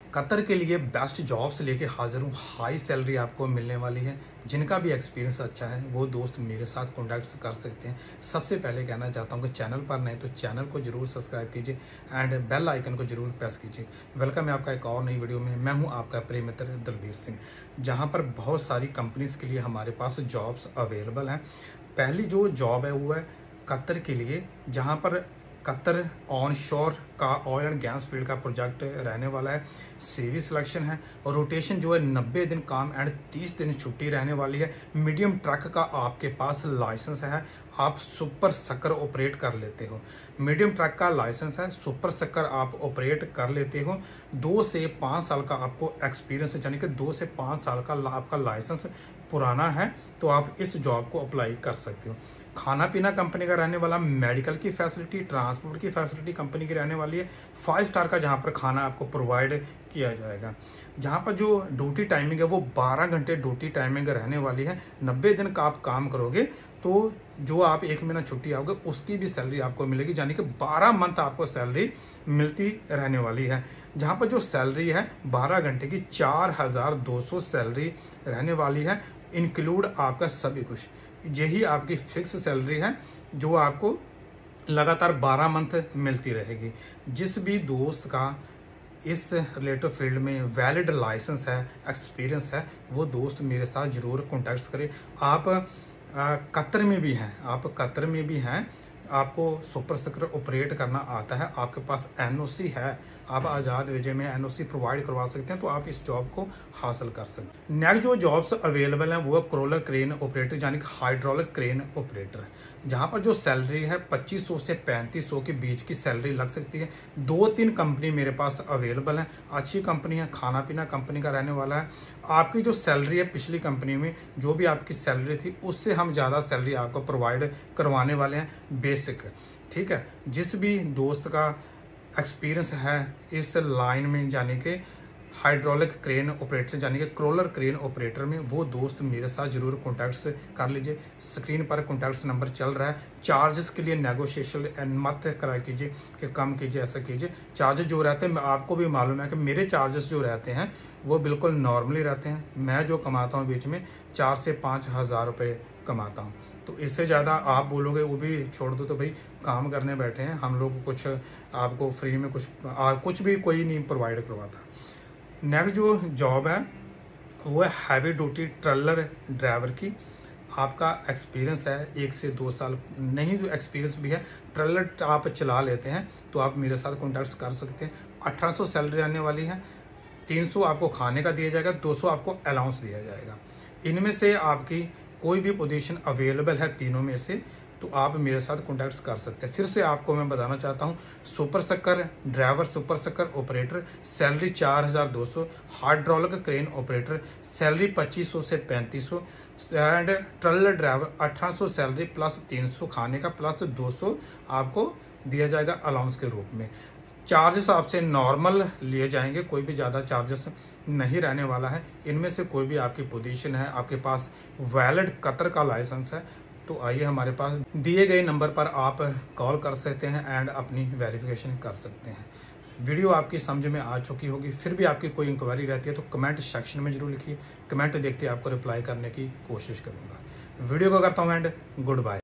Qatar के लिए best jobs लेके हाजिर हूँ। हाई सैलरी आपको मिलने वाली है। जिनका भी एक्सपीरियंस अच्छा है वो दोस्त मेरे साथ कॉन्टैक्ट कर सकते हैं। सबसे पहले कहना चाहता हूँ कि चैनल पर नए तो चैनल को जरूर सब्सक्राइब कीजिए एंड बेल आइकन को जरूर प्रेस कीजिए। वेलकम है आपका एक और नई वीडियो में। मैं हूँ आपका प्रिय मित्र दलबीर सिंह, जहाँ पर बहुत सारी कंपनीज के लिए हमारे पास जॉब्स अवेलेबल हैं। पहली जो जॉब है वो है कतर के लिए, जहाँ पर कतर ऑन शोर का ऑयल एंड गैस फील्ड का प्रोजेक्ट रहने वाला है। सीवी सिलेक्शन है और रोटेशन जो है 90 दिन काम एंड 30 दिन छुट्टी रहने वाली है। मीडियम ट्रक का आपके पास लाइसेंस है, आप सुपर सकर ऑपरेट कर लेते हो। मीडियम ट्रक का लाइसेंस है, सुपर सकर आप ऑपरेट कर लेते हो। 2 से 5 साल का आपको एक्सपीरियंस है, यानी कि 2 से 5 साल का आपका लाइसेंस पुराना है तो आप इस जॉब को अप्लाई कर सकते हो। खाना पीना कंपनी का रहने वाला, मेडिकल की फैसिलिटी, ट्रांसपोर्ट की फैसिलिटी कंपनी की रहने वाली है। 5 स्टार का जहाँ पर खाना आपको प्रोवाइड किया जाएगा। जहाँ पर जो ड्यूटी टाइमिंग है वो 12 घंटे ड्यूटी टाइमिंग रहने वाली है। 90 दिन का आप काम करोगे तो जो आप 1 महीना छुट्टी आओगे उसकी भी सैलरी आपको मिलेगी, यानी कि 12 मंथ आपको सैलरी मिलती रहने वाली है। जहाँ पर जो सैलरी है 12 घंटे की 4200 सैलरी रहने वाली है, इंक्लूड आपका सभी कुछ। यही आपकी फिक्स सैलरी है जो आपको लगातार 12 मंथ मिलती रहेगी। जिस भी दोस्त का इस रिलेटिव फील्ड में वैलिड लाइसेंस है, एक्सपीरियंस है, वो दोस्त मेरे साथ ज़रूर कॉन्टैक्ट करें। आप कतर में भी हैं, आपको सुपर सकर ऑपरेट करना आता है, आपके पास एनओसी है, आप आज़ाद वेजे में एनओसी प्रोवाइड करवा सकते हैं तो आप इस जॉब को हासिल कर सकते हैं। नेक्स्ट जो जॉब्स अवेलेबल हैं वो है क्रोलर क्रेन ऑपरेटर, यानी कि हाइड्रोलिक क्रेन ऑपरेटर, जहाँ पर जो सैलरी है 2500 से 3500 के बीच की सैलरी लग सकती है। 2-3 कंपनी मेरे पास अवेलेबल हैं, अच्छी कंपनी है, खाना पीना कंपनी का रहने वाला है। आपकी जो सैलरी है पिछली कंपनी में जो भी आपकी सैलरी थी उससे हम ज़्यादा सैलरी आपको प्रोवाइड करवाने वाले हैं, बेसिक, ठीक है। जिस भी दोस्त का एक्सपीरियंस है इस लाइन में, यानी कि हाइड्रोलिक क्रेन ऑपरेटर यानी कि क्रोलर क्रेन ऑपरेटर में, वो दोस्त मेरे साथ जरूर कॉन्टैक्ट्स कर लीजिए। स्क्रीन पर कॉन्टैक्ट्स नंबर चल रहा है। चार्जेस के लिए नेगोशिएशन मत करा कीजिए कि कम कीजिए, ऐसा कीजिए। चार्जेस जो रहते हैं, आपको भी मालूम है कि मेरे चार्जेस जो रहते हैं वो बिल्कुल नॉर्मली रहते हैं। मैं जो कमाता हूँ बीच में 4 से 5 हज़ार रुपये कमाता हूँ, तो इससे ज़्यादा आप बोलोगे वो भी छोड़ दो तो भाई काम करने बैठे हैं हम लोग, कुछ आपको फ्री में कुछ भी कोई नहीं प्रोवाइड करवाता। नेक्स्ट जो जॉब है वो है हैवी ड्यूटी ट्रेलर ड्राइवर की। आपका एक्सपीरियंस है 1 से 2 साल, नहीं जो एक्सपीरियंस भी है, ट्रेलर आप चला लेते हैं तो आप मेरे साथ कॉन्टैक्ट कर सकते हैं। 1800 सैलरी आने वाली है, 300 आपको खाने का दिया जाएगा, 200 आपको अलाउंस दिया जाएगा। इनमें से आपकी कोई भी पोजीशन अवेलेबल है तीनों में से तो आप मेरे साथ कॉन्टैक्ट कर सकते हैं। फिर से आपको मैं बताना चाहता हूँ, super sucker driver, super sucker operator salary 4200, hydraulic crane operator salary 2500 से 3500 and trailer driver 1800 salary plus 300 खाने का प्लस 200 आपको दिया जाएगा अलाउंस के रूप में। चार्जेस आपसे नॉर्मल लिए जाएंगे, कोई भी ज़्यादा चार्जेस नहीं रहने वाला है। इनमें से कोई भी आपकी पोजीशन है, आपके पास वैलिड कतर का लाइसेंस है तो आइए हमारे पास दिए गए नंबर पर आप कॉल कर सकते हैं एंड अपनी वेरिफिकेशन कर सकते हैं। वीडियो आपकी समझ में आ चुकी होगी। फिर भी आपकी कोई इंक्वायरी रहती है तो कमेंट सेक्शन में जरूर लिखिए। कमेंट देखते आपको रिप्लाई करने की कोशिश करूँगा। वीडियो को करता हूँ एंड गुड बाय।